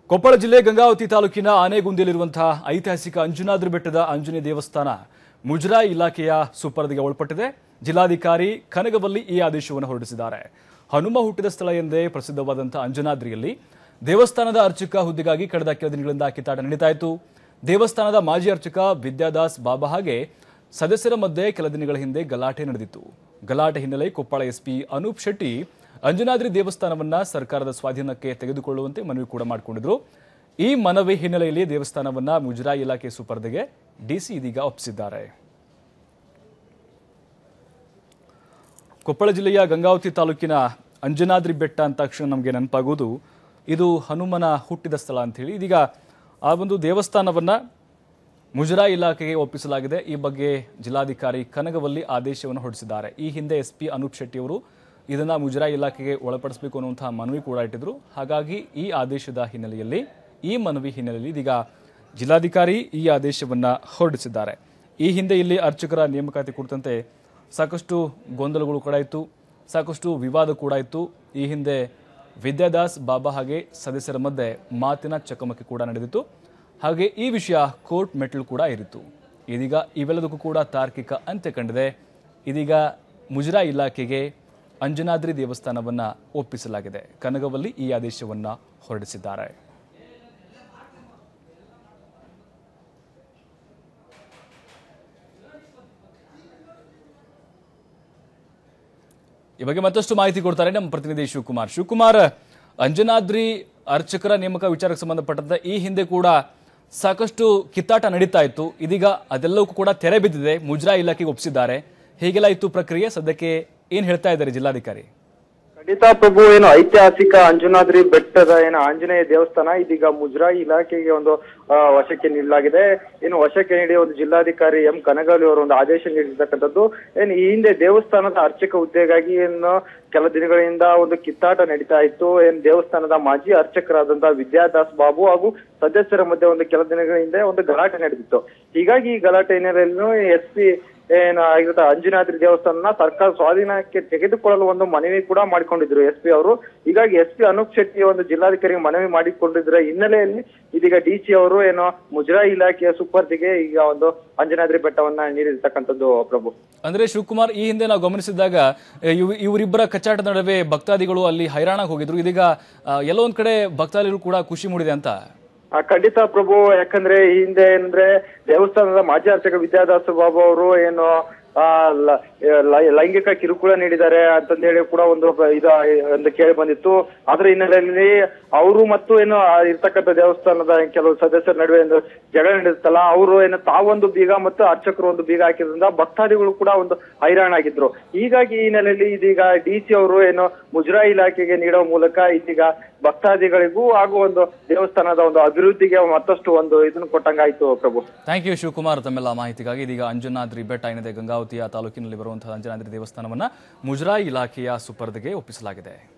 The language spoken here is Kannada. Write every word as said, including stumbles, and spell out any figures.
ಕೊಪ್ಪಳ ಜಿಲ್ಲೆ ಗಂಗಾವತಿ ತಾಲೂಕಿನ ಆನೆಗುಂದಿಯಲ್ಲಿರುವಂತಹ ಐತಿಹಾಸಿಕ ಅಂಜನಾದ್ರಿ ಬೆಟ್ಟದ ಆಂಜನೇಯ ದೇವಸ್ಥಾನ ಮುಜರಾಯಿ ಇಲಾಖೆಯ ಸುಪರ್ದಿಗೆ ಒಳಪಟ್ಟಿದೆ. ಜಿಲ್ಲಾಧಿಕಾರಿ ಕನಗವಲ್ಲಿ ಈ ಆದೇಶವನ್ನು ಹೊರಡಿಸಿದ್ದಾರೆ. ಹನುಮ ಹುಟ್ಟಿದ ಸ್ಥಳ ಎಂದೇ ಪ್ರಸಿದ್ಧವಾದಂತಹ ಅಂಜನಾದ್ರಿಯಲ್ಲಿ ದೇವಸ್ಥಾನದ ಅರ್ಚಕ ಹುದ್ದೆಗಾಗಿ ಕಳೆದ ಕೆಲ ದಿನಗಳಿಂದ ಕಿತ್ತಾಟ ನಡೀತಾ ಇತ್ತು. ದೇವಸ್ಥಾನದ ಮಾಜಿ ಅರ್ಚಕ ವಿದ್ಯಾದಾಸ್ ಬಾಬಾ ಹಾಗೆ ಸದಸ್ಯರ ಮಧ್ಯೆ ಕೆಲ ದಿನಗಳ ಹಿಂದೆ ಗಲಾಟೆ ನಡೆದಿತ್ತು. ಗಲಾಟೆ ಹಿನ್ನೆಲೆ ಕೊಪ್ಪಳ ಎಸ್ಪಿ ಅನೂಪ್ ಶೆಟ್ಟಿ ಅಂಜನಾದ್ರಿ ದೇವಸ್ಥಾನವನ್ನ ಸರ್ಕಾರದ ಸ್ವಾಧೀನಕ್ಕೆ ತೆಗೆದುಕೊಳ್ಳುವಂತೆ ಮನವಿ ಕೂಡ ಮಾಡಿಕೊಂಡಿದ್ರು. ಈ ಮನವಿ ಹಿನ್ನೆಲೆಯಲ್ಲಿ ದೇವಸ್ಥಾನವನ್ನ ಮುಜರಾಯಿ ಇಲಾಖೆ ಸುಪರ್ದಿಗೆ ಡಿಸಿ ಇದೀಗ ಒಪ್ಪಿಸಿದ್ದಾರೆ. ಕೊಪ್ಪಳ ಜಿಲ್ಲೆಯ ಗಂಗಾವತಿ ತಾಲೂಕಿನ ಅಂಜನಾದ್ರಿ ಬೆಟ್ಟ ಅಂತ ತಕ್ಷಣ ನಮಗೆ ನೆನಪಾಗುವುದು ಇದು ಹನುಮನ ಹುಟ್ಟಿದ ಸ್ಥಳ ಅಂತ ಹೇಳಿ. ಇದೀಗ ಆ ಒಂದು ದೇವಸ್ಥಾನವನ್ನ ಮುಜರಾಯಿ ಇಲಾಖೆಗೆ ಒಪ್ಪಿಸಲಾಗಿದೆ. ಈ ಬಗ್ಗೆ ಜಿಲ್ಲಾಧಿಕಾರಿ ಕನಗವಲ್ಲಿ ಆದೇಶವನ್ನು ಹೊರಡಿಸಿದ್ದಾರೆ. ಈ ಹಿಂದೆ ಎಸ್ಪಿ ಅನೂಪ್ ಶೆಟ್ಟಿ ಅವರು ಇದನ್ನ ಮುಜರಾಯಿ ಇಲಾಖೆಗೆ ಒಳಪಡಿಸಬೇಕು ಅನ್ನುವಂತಹ ಮನವಿ ಕೂಡ ಇಟ್ಟಿದ್ರು. ಹಾಗಾಗಿ ಈ ಆದೇಶದ ಹಿನ್ನೆಲೆಯಲ್ಲಿ ಈ ಮನವಿ ಹಿನ್ನೆಲೆಯಲ್ಲಿ ಇದೀಗ ಜಿಲ್ಲಾಧಿಕಾರಿ ಈ ಆದೇಶವನ್ನ ಹೊರಡಿಸಿದ್ದಾರೆ. ಈ ಹಿಂದೆ ಇಲ್ಲಿ ಅರ್ಚಕರ ನೇಮಕಾತಿ ಕುರಿತಂತೆ ಸಾಕಷ್ಟು ಗೊಂದಲಗಳು ಕೂಡ ಇತ್ತು, ಸಾಕಷ್ಟು ವಿವಾದ ಕೂಡ ಇತ್ತು. ಈ ಹಿಂದೆ ವಿದ್ಯಾದಾಸ್ ಬಾಬಾ ಹಾಗೆ ಸದಸ್ಯರ ಮಧ್ಯೆ ಮಾತಿನ ಚಕಮಕಿ ಕೂಡ ನಡೆದಿತ್ತು. ಹಾಗೆ ಈ ವಿಷಯ ಕೋರ್ಟ್ ಮೆಟ್ಟಿಲು ಕೂಡ ಏರಿತ್ತು. ಇದೀಗ ಇವೆಲ್ಲದಕ್ಕೂ ಕೂಡ ತಾರ್ಕಿಕ ಅಂತ್ಯ ಕಂಡಿದೆ. ಇದೀಗ ಮುಜರಾಯಿ ಇಲಾಖೆಗೆ ಅಂಜನಾದ್ರಿ ದೇವಸ್ಥಾನವನ್ನ ಒಪ್ಪಿಸಲಾಗಿದೆ. ಕನಗವಲ್ಲಿ ಈ ಆದೇಶವನ್ನ ಹೊರಡಿಸಿದ್ದಾರೆ. ಈ ಬಗ್ಗೆ ಮತ್ತಷ್ಟು ಮಾಹಿತಿ ಕೊಡ್ತಾರೆ ನಮ್ಮ ಪ್ರತಿನಿಧಿ ಶಿವಕುಮಾರ್. ಶಿವಕುಮಾರ್, ಅಂಜನಾದ್ರಿ ಅರ್ಚಕರ ನೇಮಕ ವಿಚಾರಕ್ಕೆ ಸಂಬಂಧಪಟ್ಟಂತೆ ಈ ಹಿಂದೆ ಕೂಡ ಸಾಕಷ್ಟು ಕಿತ್ತಾಟ ನಡೀತಾ ಇತ್ತು. ಇದೀಗ ಅದೆಲ್ಲವೂ ಕೂಡ ತೆರೆ ಬಿದ್ದಿದೆ. ಮುಜರಾಯಿ ಇಲಾಖೆಗೆ ಒಪ್ಪಿಸಿದ್ದಾರೆ. ಹೇಗೆಲ್ಲ ಇತ್ತು ಪ್ರಕ್ರಿಯೆ? ಸದ್ಯಕ್ಕೆ ಏನ್ ಹೇಳ್ತಾ ಇದ್ದಾರೆ ಜಿಲ್ಲಾಧಿಕಾರಿ? ಖಂಡಿತ ಪ್ರಭು, ಏನು ಐತಿಹಾಸಿಕ ಅಂಜನಾದ್ರಿ ಬೆಟ್ಟದ ಏನು ಆಂಜನೇಯ ದೇವಸ್ಥಾನ ಇದೀಗ ಮುಜರಾಯಿ ಇಲಾಖೆಗೆ ಒಂದು ವಶಕ್ಕೆ ನೀಡಲಾಗಿದೆ. ಏನು ವಶಕ್ಕೆ ನೀಡಿ ಒಂದು ಜಿಲ್ಲಾಧಿಕಾರಿ ಎಂ ಕನಗವಲ್ಲಿ ಅವರು ಒಂದು ಆದೇಶ ನೀಡಿರ್ತಕ್ಕಂಥದ್ದು. ಏನು ಈ ಹಿಂದೆ ದೇವಸ್ಥಾನದ ಅರ್ಚಕ ಹುದ್ದೆಗಾಗಿ ಏನು ಕೆಲ ದಿನಗಳಿಂದ ಒಂದು ಕಿತ್ತಾಟ ನಡೀತಾ ಇತ್ತು. ಏನ್ ದೇವಸ್ಥಾನದ ಮಾಜಿ ಅರ್ಚಕರಾದಂತಹ ವಿದ್ಯಾದಾಸ್ ಬಾಬು ಹಾಗೂ ಸದಸ್ಯರ ಮಧ್ಯೆ ಒಂದು ಕೆಲ ದಿನಗಳ ಹಿಂದೆ ಒಂದು ಗಲಾಟೆ ನಡೆದಿತ್ತು. ಹೀಗಾಗಿ ಈ ಗಲಾಟೆ ಹಿನ್ನೆಲೆಯಲ್ಲಿ ಎಸ್ ಪಿ ಏನ ಆಗಿರುತ್ತೆ ಅಂಜನಾದ್ರಿ ದೇವಸ್ಥಾನ ಸರ್ಕಾರ ಸ್ವಾಧೀನಕ್ಕೆ ತೆಗೆದುಕೊಳ್ಳಲು ಒಂದು ಮನವಿ ಕೂಡ ಮಾಡಿಕೊಂಡಿದ್ರು ಎಸ್ ಪಿ ಅವರು. ಹೀಗಾಗಿ ಎಸ್ ಪಿ ಅನೂಪ್ ಶೆಟ್ಟಿ ಒಂದು ಜಿಲ್ಲಾಧಿಕಾರಿಗೆ ಮನವಿ ಮಾಡಿಕೊಂಡಿದ್ರ ಹಿನ್ನೆಲೆಯಲ್ಲಿ ಇದೀಗ ಡಿ ಸಿ ಅವರು ಏನೋ ಮುಜರಾಯಿ ಇಲಾಖೆಯ ಸುಪರ್ದಿಗೆ ಈಗ ಒಂದು ಅಂಜನಾದ್ರಿ ಬೆಟ್ಟವನ್ನ ನೀಡಿರ್ತಕ್ಕಂಥದ್ದು ಪ್ರಭು. ಅಂದ್ರೆ ಶಿವಕುಮಾರ್, ಈ ಹಿಂದೆ ನಾವು ಗಮನಿಸಿದಾಗ ಇವರಿಬ್ಬರ ಕಚ್ಚಾಟ ನಡುವೆ ಭಕ್ತಾದಿಗಳು ಅಲ್ಲಿ ಹೈರಾಣ ಹೋಗಿದ್ರು. ಇದೀಗ ಎಲ್ಲೋ ಒಂದ್ ಕಡೆ ಭಕ್ತಾದಿಗಳು ಕೂಡ ಖುಷಿ ಮೂಡಿದೆ ಅಂತ. ಖಂಡಿತ ಪ್ರಭು, ಯಾಕಂದ್ರೆ ಈ ಹಿಂದೆ ಏನಂದ್ರೆ ದೇವಸ್ಥಾನದ ಮಾಜಿ ಅರ್ಚಕ ವಿದ್ಯಾದಾಸ ಬಾಬು ಅವರು ಏನು ಆ ಲೈಂಗಿಕ ಕಿರುಕುಳ ನೀಡಿದ್ದಾರೆ ಅಂತಂದ ಹೇಳಿ ಕೂಡ ಒಂದು ಇದು ಒಂದು ಕೇಳಿ ಬಂದಿತ್ತು. ಅದ್ರ ಹಿನ್ನೆಲೆಯಲ್ಲಿ ಅವರು ಮತ್ತು ಏನು ಇರ್ತಕ್ಕಂಥ ದೇವಸ್ಥಾನದ ಕೆಲವು ಸದಸ್ಯರ ನಡುವೆ ಒಂದು ಜಗಳ ನಡೆಯುತ್ತಲ್ಲ, ಅವರು ಏನು ತಾವೊಂದು ಬೀಗ ಮತ್ತು ಅರ್ಚಕರು ಒಂದು ಬೀಗ ಹಾಕಿದ್ರಿಂದ ಭಕ್ತಾದಿಗಳು ಕೂಡ ಒಂದು ಹೈರಾಣ ಆಗಿದ್ರು. ಹೀಗಾಗಿ ಈ ಹಿನ್ನೆಲೆಯಲ್ಲಿ ಇದೀಗ ಡಿ ಸಿ ಅವರು ಏನು ಮುಜರಾಯಿ ಇಲಾಖೆಗೆ ನೀಡುವ ಮೂಲಕ ಇದೀಗ ಭಕ್ತಾದಿಗಳಿಗೂ ಹಾಗೂ ಒಂದು ದೇವಸ್ಥಾನದ ಒಂದು ಅಭಿವೃದ್ಧಿಗೆ ಮತ್ತಷ್ಟು ಒಂದು ಇದನ್ನು ಕೊಟ್ಟಂಗಾಯ್ತು ಪ್ರಭು. ಥ್ಯಾಂಕ್ ಯು ಶಿವಕುಮಾರ್ ತಮ್ಮೆಲ್ಲ ಮಾಹಿತಿಗಾಗಿ. ಇದೀಗ ಅಂಜನಾದ್ರಿ ಬೆಟ್ಟ ಏನಿದೆ ಗಂಗಾವತಿಯ ತಾಲೂಕಿನಲ್ಲಿ ಬರುವಂತಹ ಅಂಜನಾದ್ರಿ ದೇವಸ್ಥಾನವನ್ನ ಮುಜರಾಯಿ ಇಲಾಖೆಯ ಸುಪರ್ದಿಗೆ ಒಪ್ಪಿಸಲಾಗಿದೆ.